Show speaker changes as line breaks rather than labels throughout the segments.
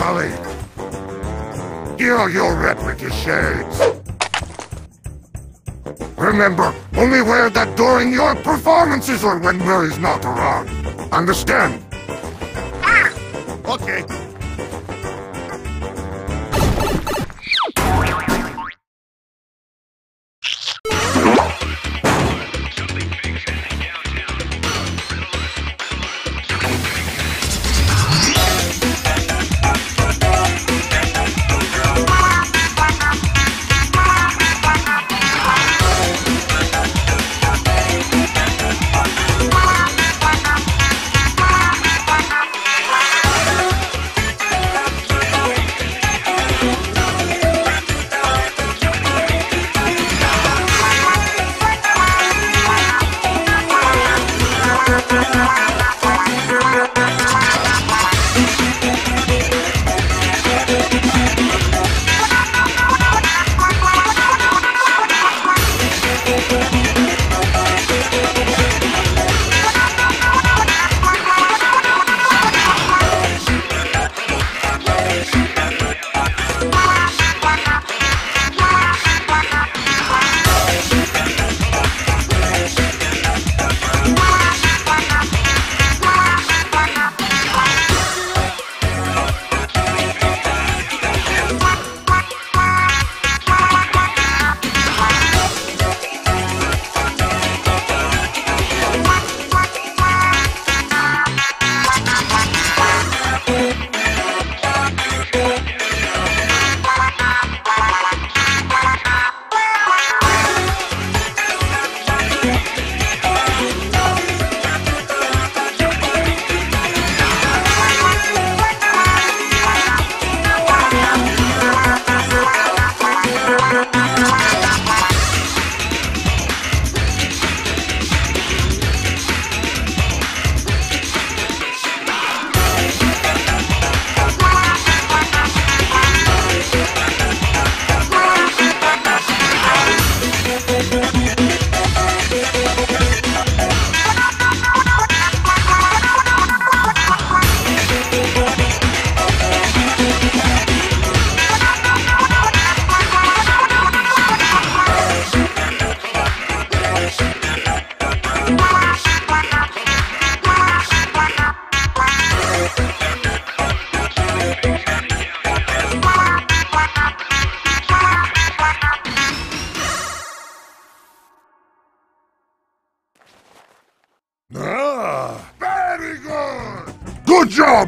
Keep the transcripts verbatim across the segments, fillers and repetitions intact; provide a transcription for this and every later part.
Callie. Here you'll rip with your shades. Remember, only wear that during your performances or when Murray's not around. Understand?
Ah! Okay.
Ah, very good! Good job!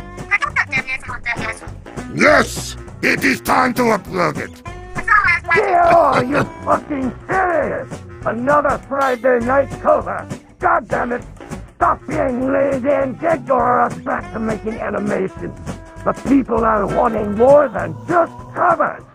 Yes! It is time to upload it!
Yeah, you fucking serious? Another Friday night cover! God damn it! Stop being lazy and get your ass back to making animations! The people are wanting more than just covers!